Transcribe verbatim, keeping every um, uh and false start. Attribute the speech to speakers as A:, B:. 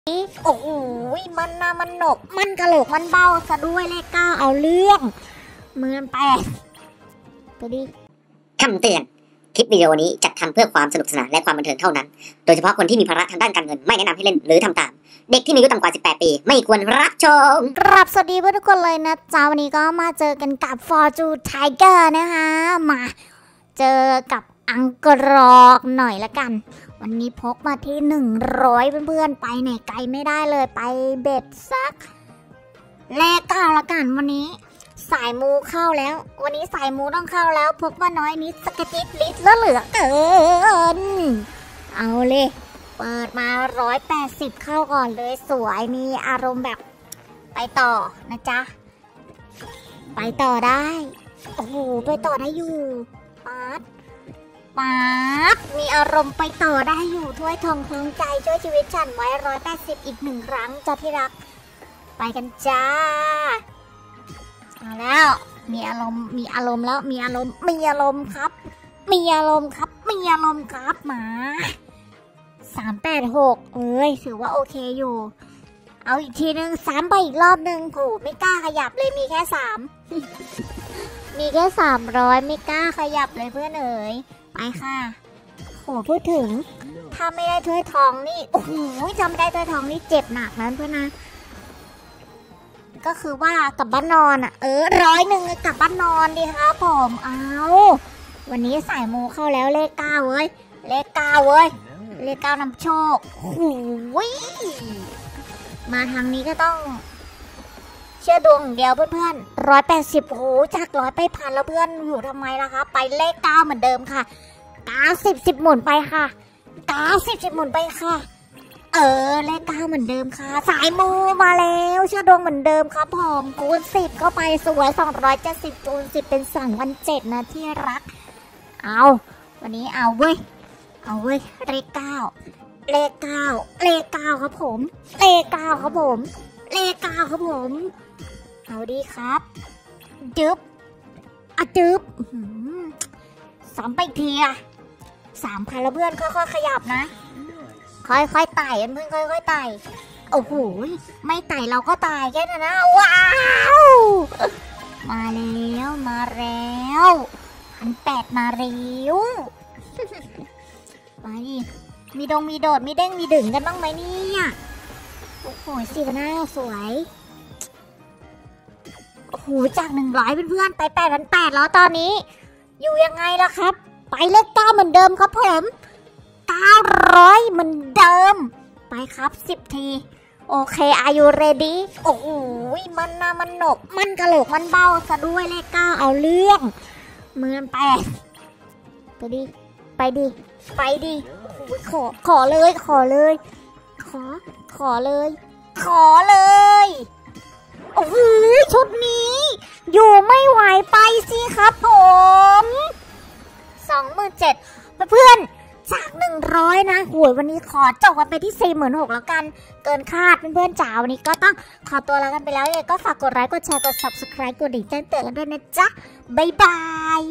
A: โอ้ยมันนะมันหนกมันกะโหลกมันเบาซะด้วยเลขเก้าเอาเรื่องเมือนแปดไปดิ
B: คำเตือนคลิปวิดีโอนี้จัดทำเพื่อความสนุกสนานและความบันเทิงเท่านั้นโดยเฉพาะคนที่มีภาระทางด้านการเงินไม่แนะนำให้เล่นหรือทำตามเด็กที่มีอายุต่ำกว่าสิบแปดปีไม่ควรรับชม
A: กราบสวัสดีเพื่อนทุกคนเลยนะจ๊ะวันนี้ก็มาเจอกันกับ Fortune Tiger นะคะมาเจอกับอังกรอกหน่อยละกันวันนี้พกมาที่หนึ่งร้อยเพื่อนๆไปไหนไกลไม่ได้เลยไปเบ็ดซักเลขเก้าละกันวันนี้สายมูเข้าแล้ววันนี้สายมูต้องเข้าแล้วพกมาน้อยนิดสกติดลิตรแล้วเหลือเกินเอาเลยเปิดมาร้อยแปดสิบเข้าก่อนเลยสวยมีอารมณ์แบบไปต่อนะจ๊ะไปต่อได้โอ้โหไปต่อได้อยู่ป๊าดป๊าดมีอารมณ์ไปต่อได้อยู่ถ้วยทองคล้องใจช่วยชีวิตฉันไว้ร้อยแปดสิบอีกหนึ่งครั้งจ้ะที่รักไปกันจ้าเอาแล้วมีอารมณ์มีอารมณ์แล้วมีอารมณ์มีอารมณ์ครับมีอารมณ์ครับมีอารมณ์ครับมาสามแปดหกเอ้ยถือว่าโอเคอยู่เอาอีกทีนึงสามไปอีกรอบนึงโหไม่กล้าขยับเลยมีแค่สาม มีแค่สามร้อยไม่กล้าขยับเลยเพื่อนเอ๋ยไปค่ะโหพูดถึงถ้าไม่ได้ถ้วยทองนี่โอ้โหจำได้ถ้วยทองนี่เจ็บหนักนั้นเพื่อนนะก็คือว่ากลับบ้านนอนอ่ะเออร้อยหนึ่งกลับบ้านนอนดีครับผมเอาวันนี้สายมูเข้าแล้วเลขเก้าเว้ยเลขเก้าเว้ยเลขเก้านำโชคโอ้ยมาทางนี้ก็ต้องเชื่อดวงเดียวเพื่อนๆร้อยแปดสิบโอ้โหจากร้อยไปพันแล้วเพื่อนอยู่ทำไมล่ะคะไปเลขเก้าเหมือนเดิมค่ะเก้าสิบสิบหมุนไปค่ะเก้าสิบสิบหมุนไปค่ะเออเลขเก้าเหมือนเดิมค่ะสายมูมาแล้วเชื่อดวงเหมือนเดิมครับผมคูณสิบก็ไปสวยสองร้อยเจ็ดสิบคูณสิบเป็นสองพันเจ็ดนะที่รักเอาวันนี้เอาเว้ยเอาเว้ยเลขเก้าเลขเก้าเลขเก้าครับผมเลขเก้าครับผมเลขเก้าครับผมเอาดีครับจึ๊บอะจึ๊บสามไปทีอะสามพันแล้วเพื่อนค่อยๆขยับนะค่อยๆไต่เพื่อนค่อยๆไต่โอ้โหไม่ไต่เราก็ตายแค่นั้นนะว้าวมาแล้วมาแล้วพันแปดมาเร็วไปมีดงมีโดดมีเด้งมีดึงกันบ้างไหมเนี่ยโอ้โหสีหน้าสวยโอ้โหจากหนึ่งร้อยเพื่อนๆไปแปดพันแปดแล้วตอนนี้อยู่ยังไงล่ะครับไปเลขเก้าเหมือนเดิมครับผมเก้าร้อยเหมือนเดิมไปครับสิบทีโอเค are you ready โอ้โหมันนะมันหนกมันกะโหลกมันเบาซะด้วยเลขเก้าเอาเรื่องเมือนแปดไปดิไปดิไปดิขอขอเลยขอเลยขอขอเลยขอเลยโอ้โหชุดนี้อยู่ไม่ไหวไปสิครับผมสองหมื่นเจ็ดเพื่อนจากหนึ่งร้อยนะหวยวันนี้ขอจบกันไปที่สี่หมื่นหกแล้วกันเกินคาดเพื่อนๆจ๋าวันนี้ก็ต้องขอตัวลากันไปแล้วยังไงก็ฝากกดไลค์กดแชร์กด ซับสไครบ์ กดดิ่งแจ้งเตือนกันด้วยนะจ๊ะบ๊ายบาย